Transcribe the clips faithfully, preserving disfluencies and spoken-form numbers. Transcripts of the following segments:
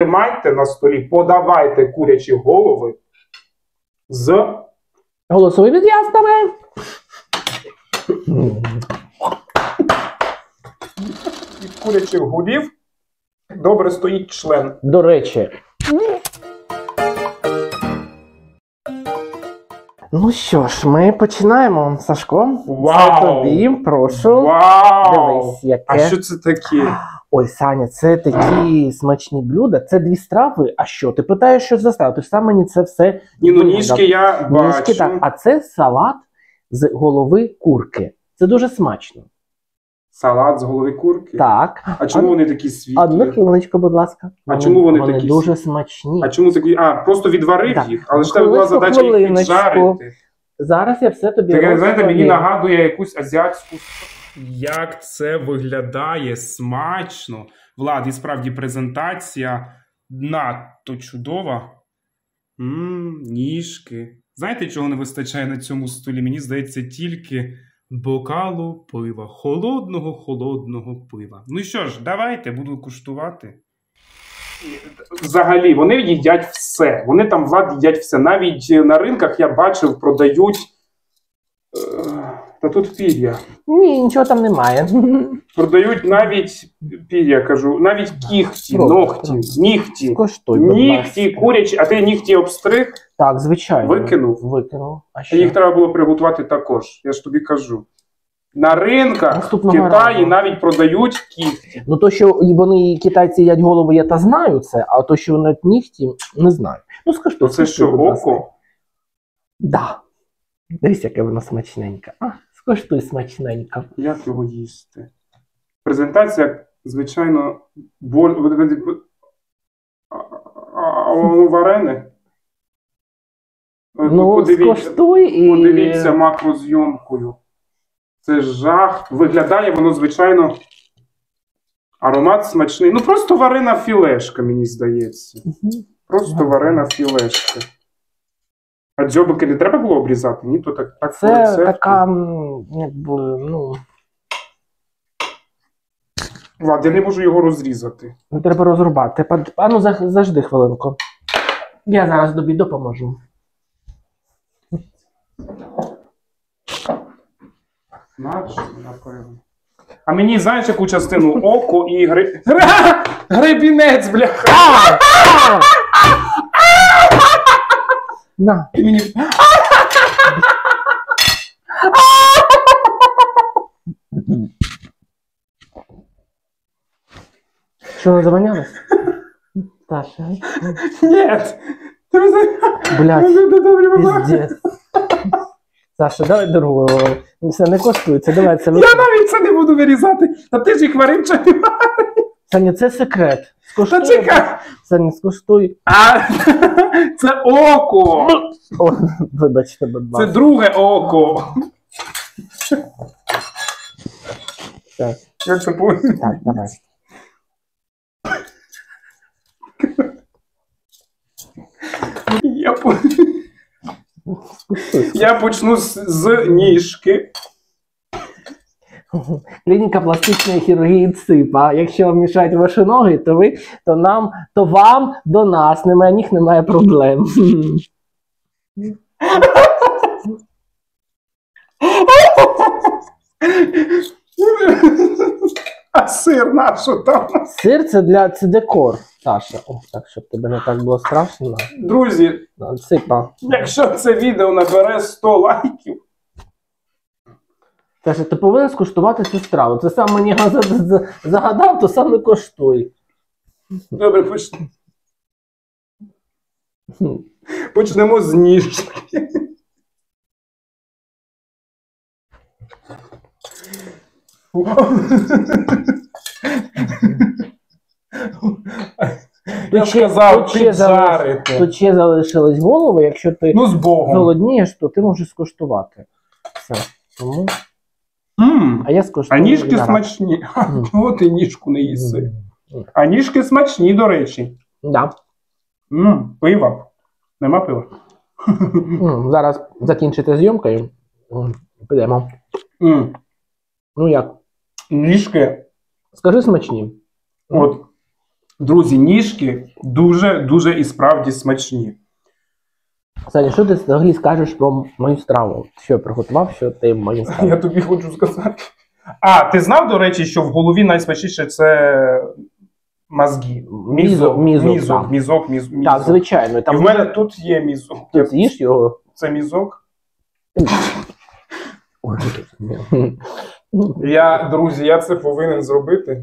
тримайте на столі, подавайте курячі голови з голосовими зв'язками. Від курячих голів добре стоїть член. До речі. Ну що ж, ми починаємо, Сашко. Вау! Це тобі, прошу. Вау! Дивись, яке. А що це таке? Ой, Саня, це такі смачні блюда, це дві страви. А що? Ти питаєш, що за страва? Ти ж сам мені це все... Ні, ну ніжки я бачу. Ніжки, так. А це салат з голови курки. Це дуже смачно. Салат з голови курки? Так. А чому а... вони такі світлі? Одну хвилиночку, будь ласка. А вони, чому вони, вони такі дуже смачні. А чому такі? А, просто відварив так. їх? Але ж тебе була задача їх піджарити. Зараз я все тобі розповім. Знаєте, мені нагадує якусь азіатську... Як це виглядає смачно. Влад, і справді презентація надто чудова. Ммм, ніжки. Знаєте, чого не вистачає на цьому столі? Мені здається, тільки бокалу пива. Холодного-холодного пива. Ну що ж, давайте, буду куштувати. Взагалі, вони їдять все. Вони там, Влад, їдять все. Навіть на ринках, я бачив, продають... Та тут пір'я. Ні, нічого там немає. Продають навіть пір'я, кажу, навіть кіхті, Пробуй, ногті, пробуй. нігті. Скоштуй, Нігті, курячі. А ти нігті обстриг? Так, звичайно. Викинув? Викинув. А що? Їх треба було приготувати також, я ж тобі кажу. На ринках Наступного в Китаї разу. навіть продають кіхті. Ну то, що вони, китайці, їдять голови, я та знаю це, а то, що вони нігті, не знаю. Ну, скажи, Це що, око? Да. Дивись, яке воно смачненьке. А, скоштуй смачненько. Як його їсти? Презентація, звичайно, боль... А воно варене? Ну, подивіться, скоштуй і... подивіться макрозйомкою. Це жах. Виглядає воно, звичайно, аромат смачний. Ну, просто варена філешка, мені здається. Угу. Просто Угу. варена філешка. А дзьобики не треба було обрізати? Ні, то так, так це рецепту. така, якби, ну... Влад, я не можу його розрізати. Не треба розрубати. А ну, завжди хвилинку. Я зараз тобі допоможу. Смачно, напевно. А мені, знаєш, яку частину? Око і гри... Гребінець, бляха! На. І мені... Що, не завонялось? Таша. Ні! Блядь, пиздец. Саша, давай другу. Все, не коштується, давай це. Я навіть це не буду вирізати. Та ти ж їх варив чи не варив? Саня, це секрет. Скоштуй. Та чекай! Саня, скоштуй. А, це око! О, вибачте, будь Це ласка. друге око. Так, Як це по... так, давай. Я, по... Скоштуй. Я почну з, з ніжки. Клініка пластичної хірургії ЦИПа. Якщо вам мішають ваші ноги, то ви, то нам, то вам, до нас, немає ніг, немає проблем. А сир нашу там. Сир це для це декор, Саша. О, так, щоб тебе не так було страшно. Друзі, Ципа. якщо це відео набере сто лайків, Саша, ти повинен скуштувати цю страву. Це сам мені загадав, то сам і коштуй. добре, поч... почнемо з ніжки. Я ж казав, піджарити. Тут ще залишились голови, якщо ти Ну, з Богом. голоднієш, то ти можеш скуштувати. Все. Тому... М, А я А скуштую. ніжки зараз. смачні. Мгм. Чого ти ніжку не їси? Мгм. А ніжки смачні, до речі. Да. М, пива. Нема пива? М, Зараз закінчити зйомкою. М, Підемо. М, Ну як? Ніжки. Скажи смачні. От. Друзі, ніжки дуже-дуже і справді смачні. Саня, що ти взагалі скажеш про мою страву? Що я приготував, що ти мою страву? Я тобі хочу сказати. А, ти знав, до речі, що в голові найсмачніше це мозги? Мізок, мізок, мізок, так. мізок, мізок, мізок. Так, звичайно. Там І в мене тут є мізок. Ти з'їш його? Це мізок. Ой, Я, друзі, я це повинен зробити.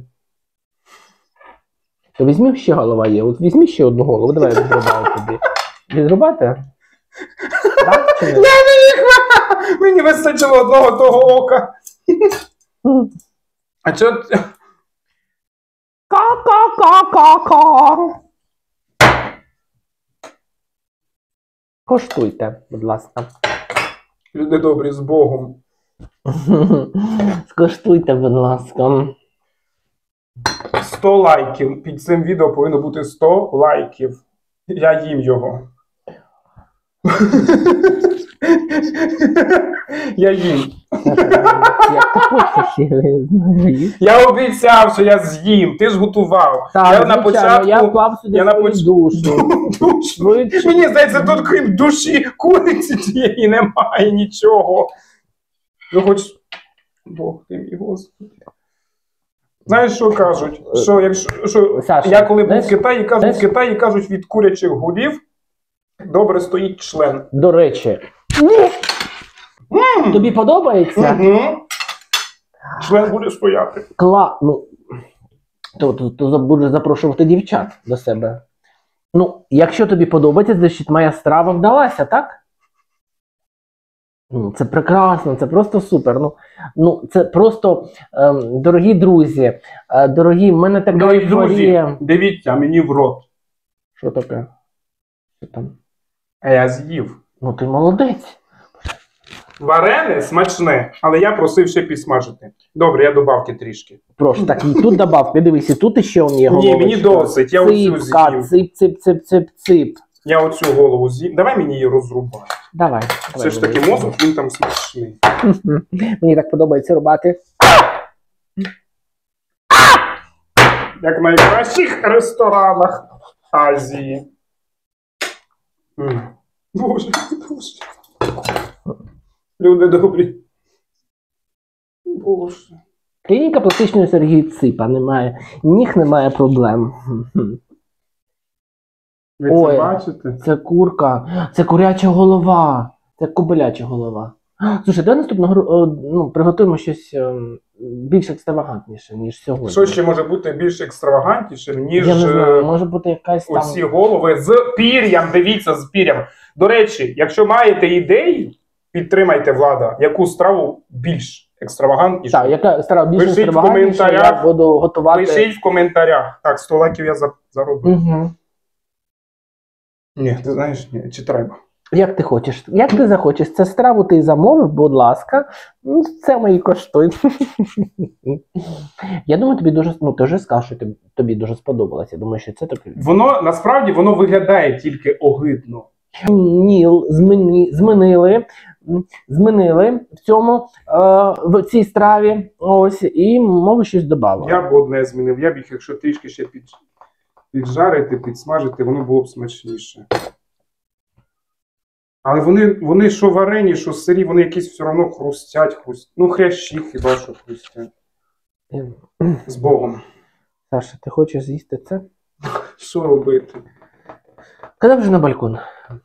то візьми ще голова є. От візьми ще одну голову, давай я відрубаю тобі. Відрубати? Так чи ні? Я не їх! Мені вистачило одного того ока. А чого... Ка-ка-ка-ка-ка. Коштуйте, будь ласка. Люди добрі, з Богом. Скоштуйте, будь ласка. сто лайків. Під цим відео повинно бути сто лайків. Я їм його. Я їм. Як ти хочеш, я не знаю. Я обіцяв, що я з'їм. Ти ж готував. Так, я на звичайно, початку... я вклав сюди я на свою поч- душу. Душу. Ви- Мені здається, тут крім душі куриці тієї немає нічого. Ну хоч... Бог ти мій Господи. Знаєш, що кажуть? Що, якщо, що Саша, я коли був знаєш- в Китаї, кажуть, знаєш- в Китаї кажуть, від курячих голів добре стоїть член. До речі, М! тобі подобається? Мгм. Член буде стояти. Кла... Ну, то, то, то будеш запрошувати дівчат до себе. Ну, якщо тобі подобається, значить моя страва вдалася, так? Ну, це прекрасно, це просто супер. Ну, ну це просто, ем, дорогі друзі, е, дорогі, в мене така Дорогі друзі, ейфорія. дивіться мені в рот. Що таке? Що там? А я з'їв. Ну, ти молодець. Варене смачне, але я просив ще підсмажити. Добре, я добавки трішки. Прошу, так, і тут добавки, дивись, і тут ще он є Ні, головочка. мені досить, я оцю Ципка, з'їм. цип, цип, цип, цип, цип. Я оцю голову з'їм. Давай мені її розрубати. Давай. Все давай, ж таки давай. мозок, він там смачний. Мені так подобається рубати. Як в найкращих ресторанах Азії. М. Боже, боже. Люди добрі. Боже. Клініка пластичної хірургії Ципа немає. Ніг немає проблем. Ви Ой. це бачите? Це курка, це куряча голова, це кобиляча голова. Слушай, давай наступного о, ну, приготуємо щось ем, більш екстравагантніше, ніж сьогодні. Що ще може бути більш екстравагантнішим, ніж Я не знаю, е, може бути якась там... оці голови з пір'ям, дивіться, з пір'ям. До речі, якщо маєте ідеї, підтримайте, влада, яку страву більш екстравагантнішу. Так, яка стара більш Пишіть в екстравагантніша, я коментарях. буду готувати. Пишіть в коментарях. Так, сто лайків я за- заробив. Угу. Ні, ти знаєш, ні, чи треба. Як ти хочеш, як ти захочеш, це страву ти замовив, будь ласка, ну, це мої коштуй. Я думаю, тобі дуже, ну ти вже сказав, що тобі, тобі дуже сподобалося. Я думаю, що це таке. Воно, насправді, воно виглядає тільки огидно. Ніл зміни, змінили, м, змінили в цьому, е, в цій страві, ось, і можу щось додати. Я б одне змінив. Я б їх, якщо трішки ще під, піджарити, підсмажити, воно було б смачніше. Але вони, вони що варені, що сирі, вони якісь все одно хрустять, хрустять. Ну, хрящі хіба що хрустять. З Богом. Саша, ти хочеш з'їсти це? Що робити? Коли вже на балкон?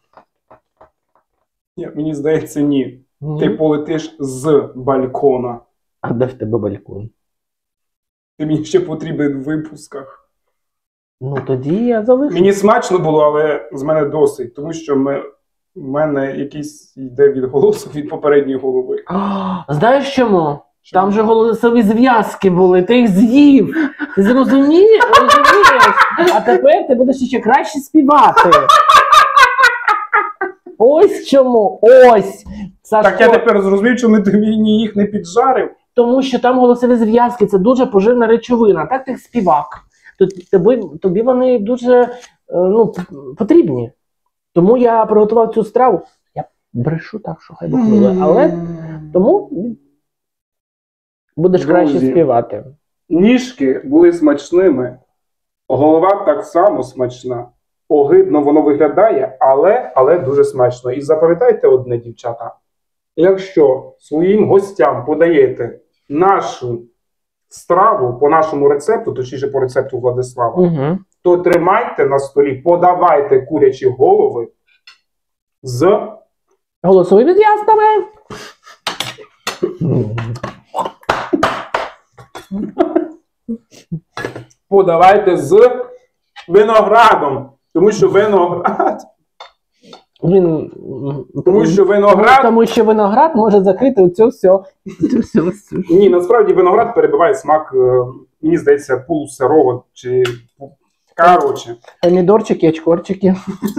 Ні, мені здається, ні. Ні. Ти полетиш з балкона. А де в тебе балкон? Ти мені ще потрібен в випусках. Ну тоді я залишу. Мені смачно було, але з мене досить, тому що ми, в мене якийсь йде відголосок від попередньої голови. А, знаєш чому? Там же голосові зв'язки були, ти їх з'їв. Ти зрозумієш? Розумієш? А тепер ти будеш ще краще співати. Ось чому. Ось. Сашко, Так я тепер зрозумів, чому ти мені їх не піджарив. тому що там голосові зв'язки, це дуже поживна речовина. Так ти співак. Тобі, тобі вони дуже е, ну, потрібні. Тому я приготував цю страву. Я брешу так, що хай бухнули. Але тому будеш Друзі. краще співати. Ніжки були смачними, Голова так само смачна. Огидно воно виглядає, але, але дуже смачно. І запам'ятайте одне, дівчата. Якщо своїм гостям подаєте нашу страву по нашому рецепту, точніше по рецепту Владислава, Угу. то тримайте на столі, подавайте курячі голови з Голосовими зв'язками. подавайте з виноградом. Тому що виноград, Він... тому що виноград, Тому що виноград може закрити оцю все. Цю всю- всю- ні, насправді виноград перебиває смак, е, мені здається, полусирого чи короче. Помідорчики, очкорчики.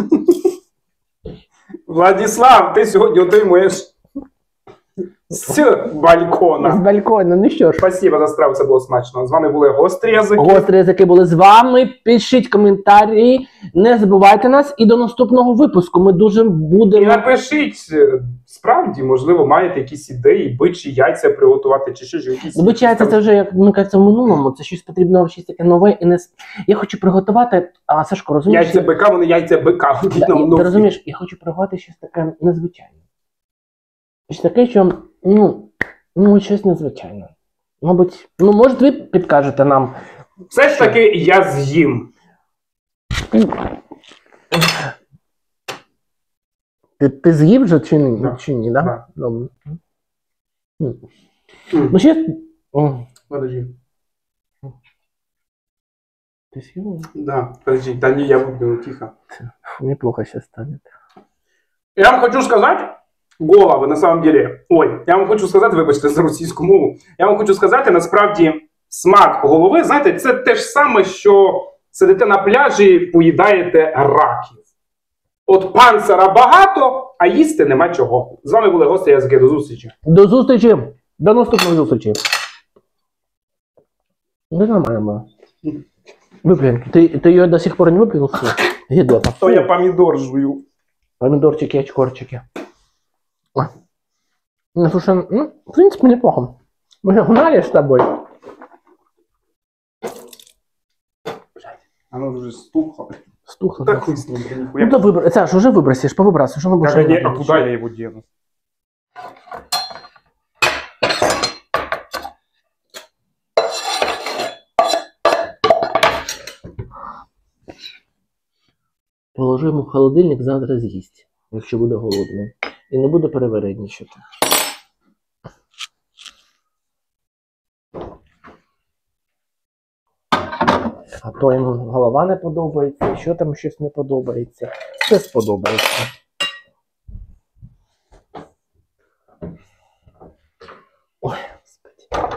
Владислав, ти сьогодні отримуєш з балкона. З балкона. Ну що ж. Спасибо за страву, це було смачно. З вами були гострі язики. Гострі язики були з вами. Пишіть коментарі. Не забувайте нас. І до наступного випуску. Ми дуже І будемо... напишіть, е, справді, можливо, маєте якісь ідеї, бичі яйця приготувати, чи ще ж якісь... Звичайно, це вже, як мені кажеться, в минулому. Це щось потрібно, щось таке нове. І не... с- Я хочу приготувати... А, Сашко, розумієш? Яйця бика, вони яйця бика. Да, і, ти розумієш, я хочу приготувати щось таке незвичайне. Щось таке, що, ну, ну, щось незвичайне. Мабуть, ну, може, ви підкажете нам. Все ж таки я з'їм. Ти, ти з'їв вже чи ні? Да. Чи ні, да? Да. Добре. М. Ну, ще... О, Подожди. ти з'їв? Да, подожди, да не, я выпил, тихо. Фу, неплохо сейчас станет. Я вам хочу сказати, голови, на самом деле, ой, я вам хочу сказати, вибачте за російську мову, я вам хочу сказати, насправді, смак голови, знаєте, це те ж саме, що сидите на пляжі, поїдаєте раків. От панцира багато, а їсти нема чого. З вами були гості язики, до зустрічі. До зустрічі! До наступної зустрічі. Да нормально было. Выплюнь. Ты, ты ее до сих пор не выплюнул? Гидота. То я помідор жую. Помидорчики, очкорчики. Ой. Ну, слушай, ну, в принципе, неплохо. Мы же гнали с тобой. Оно вже стухло. Стухло. Так хуй с ним, Ну, да выброс. Саш, уже выбросишь, повыбрасываешь. Уже Так, а, не, а куда я его дену? Положи йому в холодильник, завтра з'їсть, якщо буде голодний. І не буде перевередничати. А то йому голова не подобається, що там щось не подобається. Все сподобається. Ой, господи.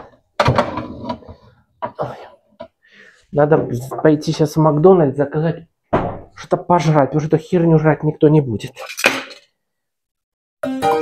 Ой. Надо пойти сейчас в Макдональдс, заказать что-то пожрать, потому что эту херню жрать никто не будет.